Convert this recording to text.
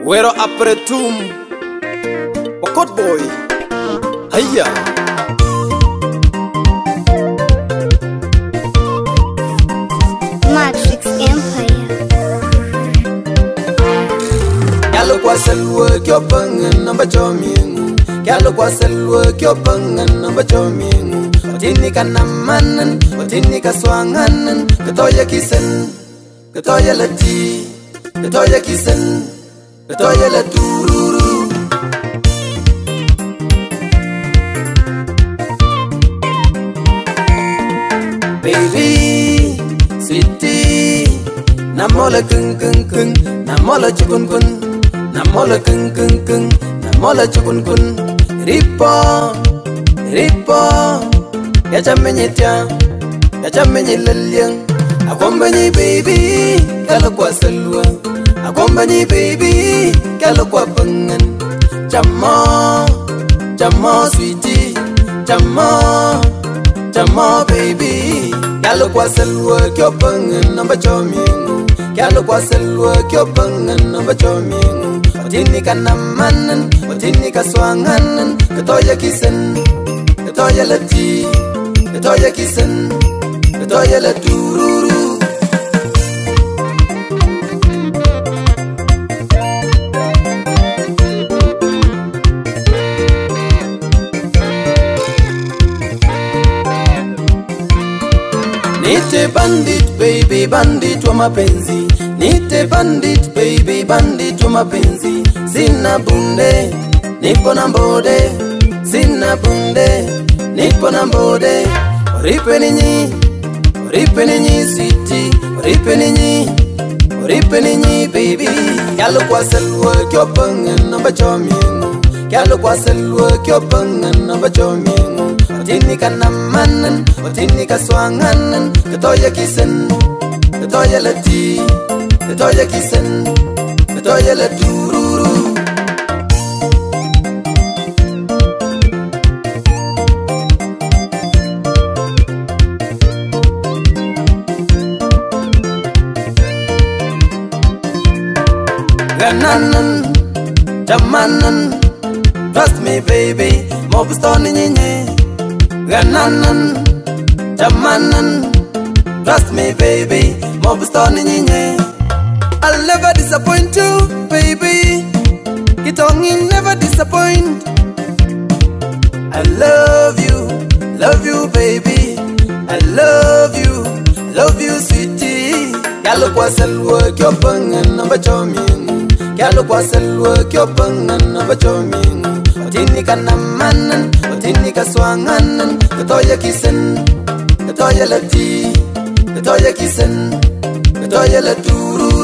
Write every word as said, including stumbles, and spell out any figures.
Wero apretum Wakot boy Haya Matrix Empire Yalo kwa selwa kyo pangan namba chomingu Yalo kwa selwa kyo pangan namba chomingu Watini ka namanan, watini ka swanganan Katoya kisen, katoya lati Katoya kisen, katoya la tururu Baby, sweetie Namola kung kung kung Namola chukun kun Namola kung kung kung Namola chukun kun Ripo, ripo Ya chamenye tia Ya chamenye lalyang Akwambanyi baby Kala kwa salwa Akwambanyi baby Kala kwa pangan Chamo Chamo sweetie Chamo Chamo baby Kala kwa salwa Kyo pangan Namba chomingu Kala kwa salwa Kyo pangan Namba chomingu Watini ka namanan Watini ka swanganan Katoya kisen Katoya lati Katoya kisen Katoya la tururu Nite bandit baby bandit wa mapenzi Nite bandit baby bandit wa mapenzi Sina bunde nipo na mbode Sina bunde nipo na mbode Oripe ninyi Oripe ninyi sweetie Oripe ninyi Oripe ninyi baby Kyalo kwa selwa kyo pangan namba chomingu Kyalo kwa selwa kyo pangan namba chomingu Watini ka namanan Watini ka swanganan Katoya kisen Katoya lati Katoya kisen Katoya la tururu Gananan, jamanan, trust me baby, mobustoni nyinyi. Gananan, jamanan, trust me baby, mobustoni nyinyi. I'll never disappoint you, baby. Kitongi never disappoint. I love you, love you baby. I love you, love you sweetie. Kyalo kwa selwa kyo pangan namba chomingu Kyalo kwa selwa kyo pangan namba chomingu Watini ka namanan, watini ka swanganan Katoya kisen, katoya lati Katoya kisen, katoya la turu